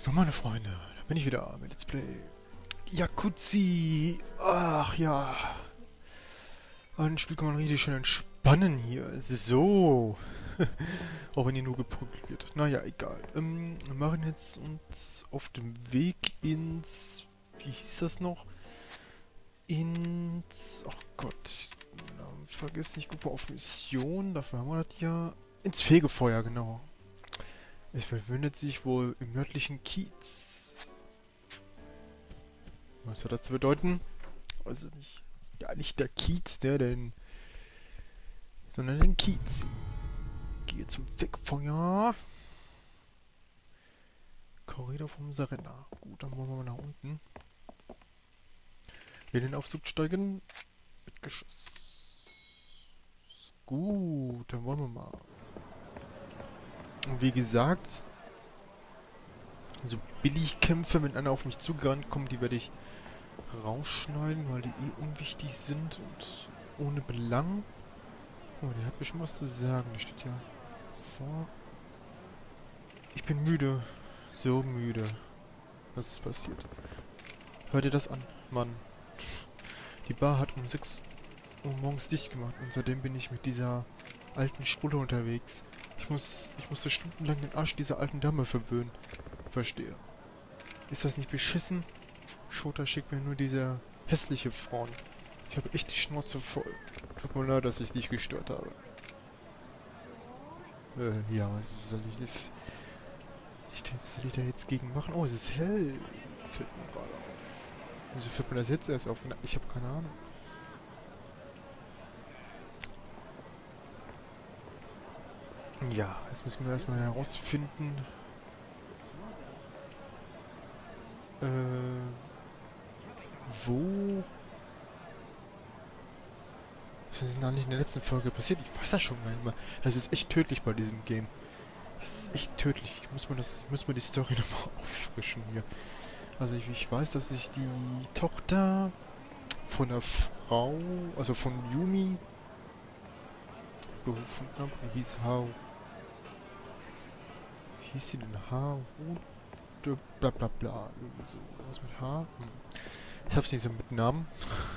So, meine Freunde, da bin ich wieder mit Let's Play Jacuzzi. Ach ja. Ein Spiel kann man richtig schön entspannen hier. So. Auch wenn hier nur geprügelt wird. Naja, egal. Wir machen jetzt uns auf dem Weg ins... Wie hieß das noch? Ins... Ach Gott. Vergiss nicht, guck mal auf Mission. Dafür haben wir das ja. Ins Fegefeuer, genau. Es befindet sich wohl im nördlichen Kiez. Was hat das zu bedeuten? Also nicht... Ja, nicht der Kiez, sondern den Kiez. Gehe zum Fegefeuer. Korridor vom Serena. Gut, dann wollen wir mal nach unten. Wir in den Aufzug steigen. Mit Geschoss. Gut, dann wollen wir mal. Und wie gesagt, so Billigkämpfe, wenn einer auf mich zugerannt kommt, die werde ich rausschneiden, weil die eh unwichtig sind und ohne Belang. Oh, der hat bestimmt was zu sagen. Der steht ja vor. Ich bin müde. So müde. Was ist passiert? Hör dir das an, Mann. Die Bar hat um 6 Uhr morgens dicht gemacht und seitdem bin ich mit dieser alten Schrulle unterwegs. Ich musste stundenlang den Arsch dieser alten Dame verwöhnen. Verstehe. Ist das nicht beschissen? Shota schickt mir nur diese hässliche Frauen. Ich habe echt die Schnauze voll. Tut mir leid, dass ich dich gestört habe. Ja, was soll was soll ich da jetzt gegen machen? Oh, es ist hell. Fällt mir gerade auf. Wieso fällt mir das jetzt erst auf? Ich habe keine Ahnung. Ja, jetzt müssen wir erstmal herausfinden. Wo? Was ist denn da nicht in der letzten Folge passiert? Ich weiß das schon gar nicht mehr. Das ist echt tödlich bei diesem Game. Das ist echt tödlich. Ich muss mal die Story nochmal auffrischen hier. Also ich weiß, dass ich die Tochter von der Frau, also von Yumi, gefunden habe. Die hieß Haru. Wie hieß sie denn? Haru? Bla bla bla. Irgendwie so. Was mit H? Ich hab's nicht so mit Namen.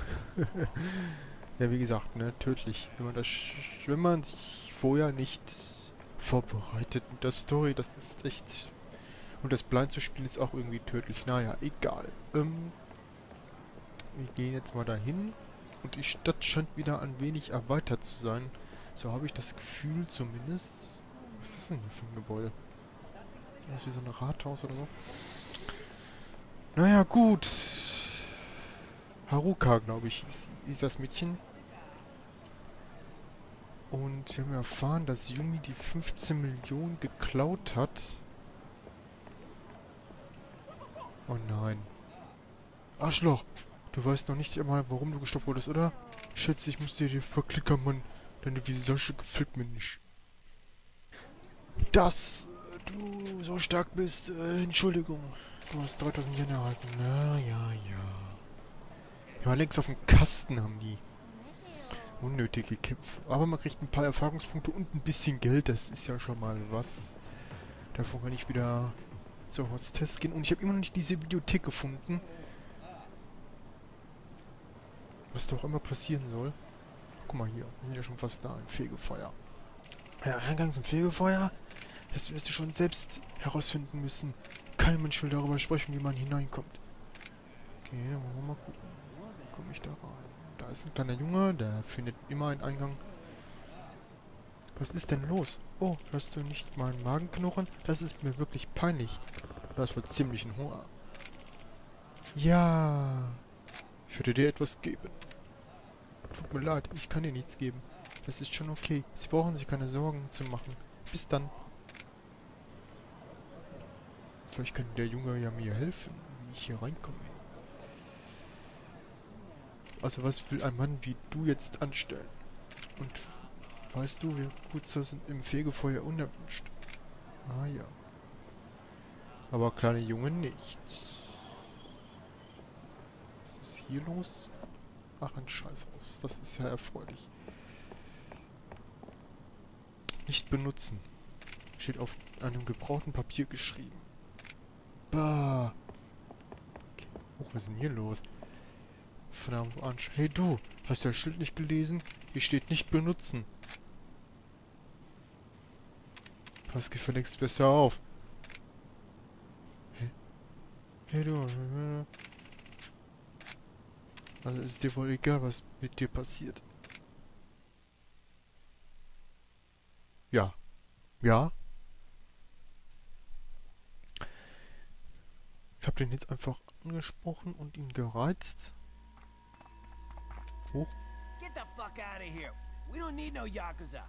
Ja, wie gesagt, ne, tödlich. Wenn man sich vorher nicht vorbereitet mit der Story, das ist echt... Und das blind zu spielen ist auch irgendwie tödlich. Naja, egal. Wir gehen jetzt mal dahin. Und die Stadt scheint wieder ein wenig erweitert zu sein. So habe ich das Gefühl zumindest. Was ist das denn hier für ein Gebäude? Das ist wie so ein Rathaus oder so. Naja, gut. Haruka, glaube ich, ist das Mädchen. Und wir haben erfahren, dass Yumi die 15 Millionen geklaut hat. Oh nein. Arschloch! Du weißt noch nicht einmal, warum du gestoppt wurdest, oder? Schätze, ich muss dir verklickern, Mann. Deine Visage gefällt mir nicht. Dass du so stark bist, Entschuldigung. Du hast 3000 Yen erhalten. Na, ja, ja. Ja, links auf dem Kasten haben die. Unnötige Kämpfe. Aber man kriegt ein paar Erfahrungspunkte und ein bisschen Geld. Das ist ja schon mal was. Davon kann ich wieder zur Hostess gehen. Und ich habe immer noch nicht diese Bibliothek gefunden. Was da auch immer passieren soll. Guck mal hier. Wir sind ja schon fast da. Im Fegefeuer. Ja, Eingang zum Fegefeuer? Das wirst du schon selbst herausfinden müssen. Kein Mensch will darüber sprechen, wie man hineinkommt. Okay, dann wollen wir mal gucken. Wie komme ich da rein? Da ist ein kleiner Junge, der findet immer einen Eingang. Was ist denn los? Oh, hörst du nicht meinen Magen knurren? Das ist mir wirklich peinlich. Das wird ziemlich ein Hunger. Ja. Ich würde dir etwas geben. Tut mir leid, ich kann dir nichts geben. Das ist schon okay. Sie brauchen sich keine Sorgen zu machen. Bis dann. Vielleicht kann der Junge ja mir helfen, wie ich hier reinkomme. Also was will ein Mann wie du jetzt anstellen? Und weißt du, wir Putzer sind im Fegefeuer unerwünscht. Ah ja. Aber kleine Jungen nicht. Was ist hier los? Ach, ein Scheißhaus. Das ist ja erfreulich. Nicht benutzen. Steht auf einem gebrauchten Papier geschrieben. Bah. Okay. Oh, was ist denn hier los? Verdammt, Ansch. Hey du, hast du das Schild nicht gelesen? Hier steht nicht benutzen. Pass gefälligst besser auf. Hey, hey du. Also ist dir wohl egal, was mit dir passiert. Ja. Ja. Ich habe den jetzt einfach angesprochen und ihn gereizt. Hoch. Get the fuck out of here. We don't need no Yakuza.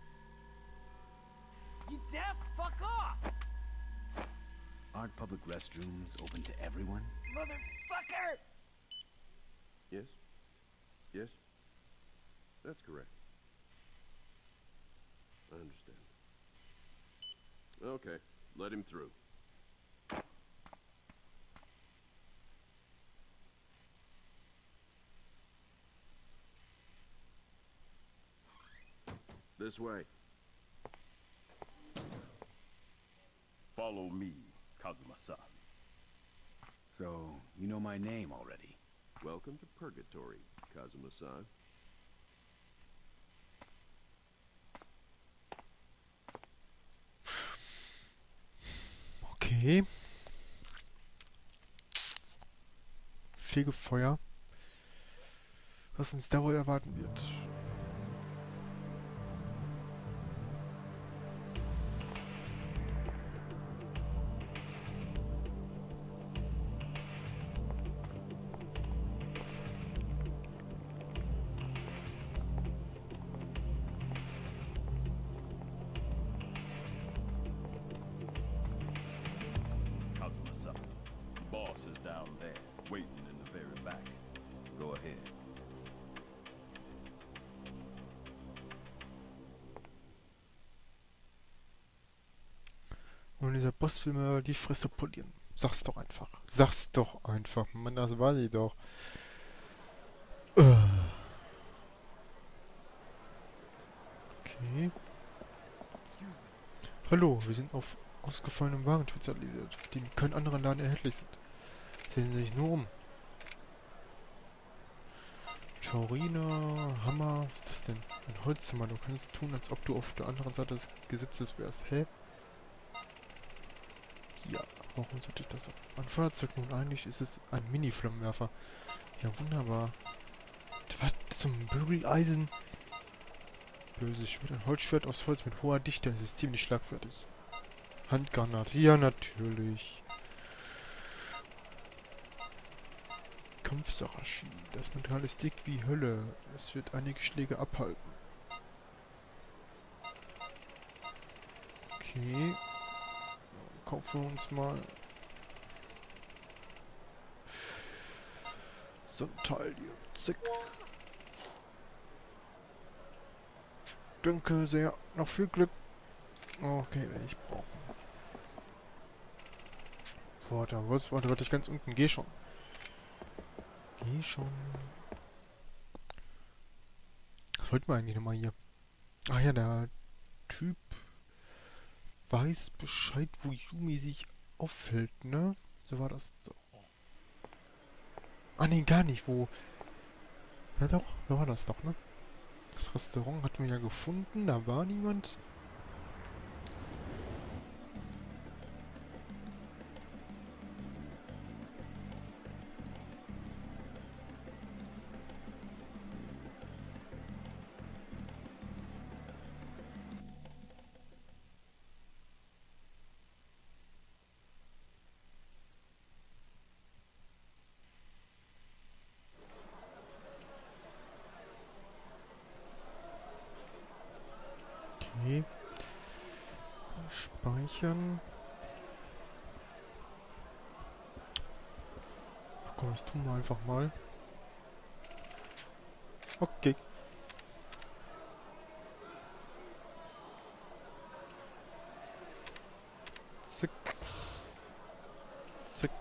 You deaf? Fuck off! Aren't public restrooms open to everyone? Motherfucker! Yes? Yes? That's correct. I understand. Okay, let him through. This way. Follow me, Kazuma-san. So, you know my name already. Welcome to Purgatory, Kazuma-san. Okay. Fegefeuer. Was uns da wohl erwarten wird. Kazuma-san, the boss is down there, waiting in the very back. Go ahead. Und dieser Boss will mir die Fresse polieren. Sag's doch einfach. Sag's doch einfach. Mann, das weiß ich doch. Okay. Hallo, wir sind auf ausgefallenem Waren spezialisiert, die in keinem anderen Laden erhältlich sind. Sehen Sie sich nur um. Taurina, Hammer, was ist das denn? Ein Holzzimmer, du kannst tun, als ob du auf der anderen Seite des Gesetzes wärst. Hä? Ja, warum sollte ich das so? Ein Feuerzeug nun, eigentlich ist es ein Mini-Flammenwerfer. Ja, wunderbar. Was zum Bügeleisen? Böses Schwert, ein Holzschwert aus Holz mit hoher Dichte, es ist ziemlich schlagfertig. Handgranate, ja natürlich. Kampfsarashi, das Metall ist dick wie Hölle. Es wird einige Schläge abhalten. Okay. Kaufen wir uns mal so ein Teil hier. Zack. Danke sehr. Noch viel Glück. Okay, werde ich brauchen. Warte, warte, ich ganz unten. Geh schon. Geh schon. Was wollten wir eigentlich nochmal hier? Ah ja, der Typ weiß Bescheid, wo Yumi sich auffällt, ne? So war das doch. Ah ne, gar nicht, wo... Ja doch, so war das doch, ne? Das Restaurant hatten wir ja gefunden, da war niemand. Okay. Speichern. Ach komm, das tun wir einfach mal. Okay. Zack. Zack.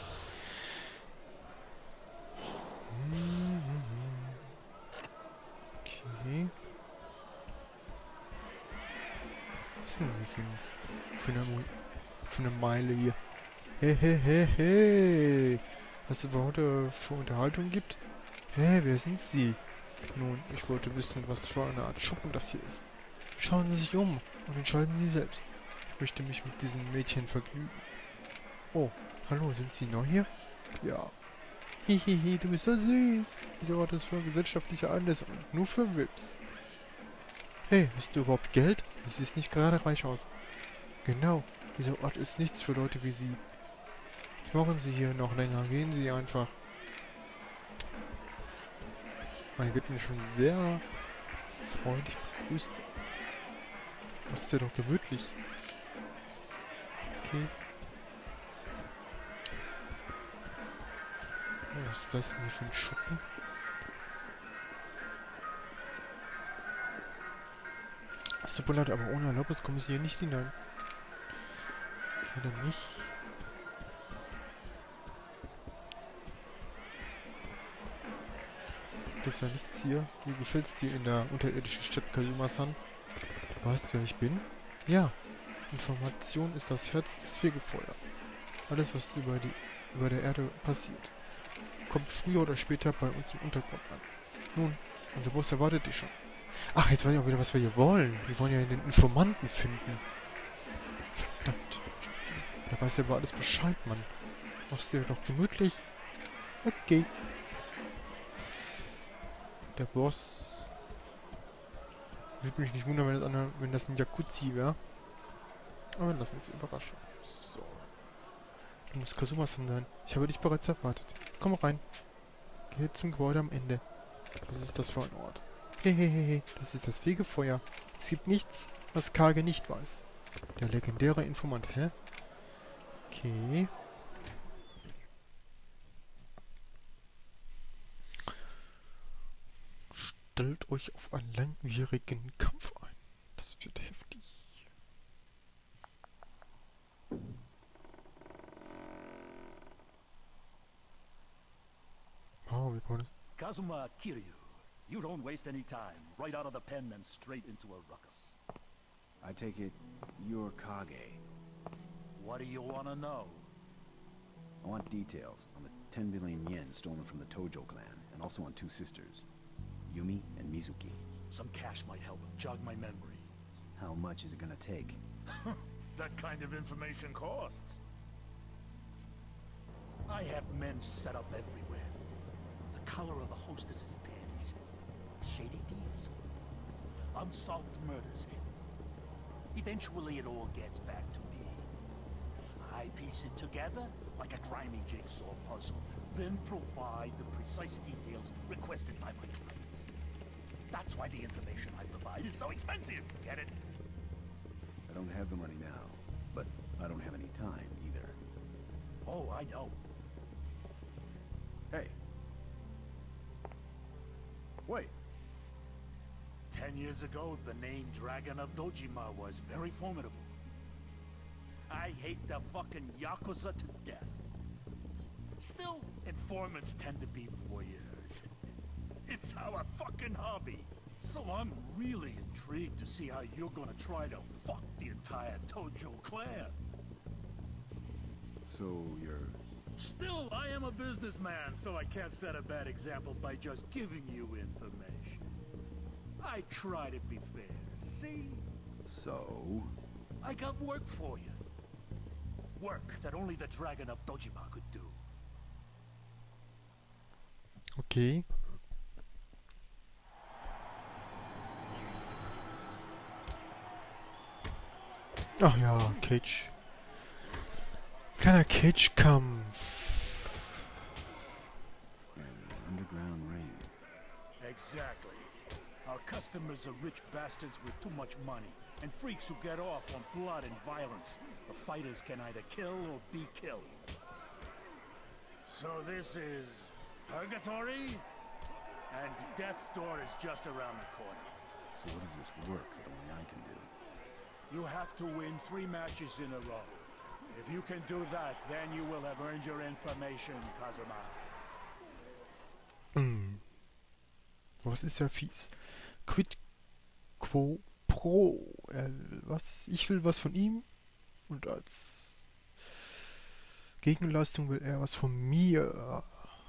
Okay. Was ist denn hier für eine Meile hier? Hey, hey, hey, hey. Was es heute für Unterhaltung gibt? Hä, wer sind Sie? Nun, ich wollte wissen, was für eine Art Schuppen das hier ist. Schauen Sie sich um und entscheiden Sie selbst. Ich möchte mich mit diesem Mädchen vergnügen. Oh, hallo, sind Sie neu hier? Ja. Hihihi, du bist so süß. Dieser Ort ist für gesellschaftliche Anlässe und nur für Vips. Hey, hast du überhaupt Geld? Du siehst nicht gerade reich aus. Genau, dieser Ort ist nichts für Leute wie Sie. Was machen Sie hier noch länger? Gehen Sie einfach. Man wird mir schon sehr freundlich begrüßt. Mach's dir doch gemütlich. Okay. Oh, was ist das denn hier für ein Schuppen? Es tut mir leid, aber ohne Erlaubnis komme ich hier nicht hinein. Okay, dann nicht. Das ist ja nichts hier. Wie gefällt's dir in der unterirdischen Stadt Kazuma-san? Du weißt, wer ich bin? Ja. Information ist das Herz des Fegefeuer. Alles, was über der Erde passiert, kommt früher oder später bei uns im Untergrund an. Nun, unser Boss erwartet dich schon. Ach, jetzt weiß ich auch wieder, was wir hier wollen. Wir wollen ja den Informanten finden. Verdammt. Da weiß ja über alles Bescheid, Mann. Machst dir doch gemütlich. Okay. Der Boss. Würde mich nicht wundern, wenn das ein Yakuzi wäre. Aber lass uns überraschen. So. Du musst Kazuma-san sein. Ich habe dich bereits erwartet. Komm rein. Geh zum Gebäude am Ende. Was ist das für ein Ort? Hehehehe, das ist das Fegefeuer. Es gibt nichts, was Kage nicht weiß. Der legendäre Informant, hä? Okay. Stellt euch auf einen langwierigen Kampf ein. Das wird heftig. Oh, wie kann man das? Kazuma Kiryu, you don't waste any time. Right out of the pen and straight into a ruckus. I take it you're Kage. What do you want to know? I want details on the 10 billion yen stolen from the Tojo clan, and also on two sisters, Yumi and Mizuki. Some cash might help jog my memory. How much is it gonna take? That kind of information costs. I have men set up everywhere. The color of the hostess's panties. Shady deals. Unsolved murders. Eventually it all gets back to me. I piece it together like a grimy jigsaw puzzle, then provide the precise details requested by my clients. That's why the information I provide is so expensive, get it? I don't have the money now, but I don't have any time either. Oh, I know. Hey. Wait. 10 years ago, the name Dragon of Dojima was very formidable. I hate the fucking Yakuza to death. Still, informants tend to be voyeurs. It's our fucking hobby. So I'm really intrigued to see how you're gonna try to fuck the entire Tojo clan. So you're... Still, I am a businessman, so I can't set a bad example by just giving you information. I try to be fair, see? So? I got work for you. Work that only the Dragon of Dojima could do. Okay. Ach ja, Cage. Kleiner Cage-Kampf. An underground ring. Exactly. Our customers are rich bastards with too much money, and freaks who get off on blood and violence. The fighters can either kill or be killed. So this is purgatory? And death's door is just around the corner. So what is this work that only I can do? You have to win 3 matches in a row. If you can do that, then you will have earned your information, Kazuma. Was ist ja fies? Quid quo pro. Was? Ich will was von ihm. Und als Gegenleistung will er was von mir.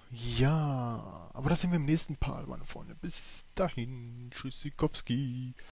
Ja, aber das sehen wir im nächsten Part, meine Freunde. Bis dahin, Tschüssikowski.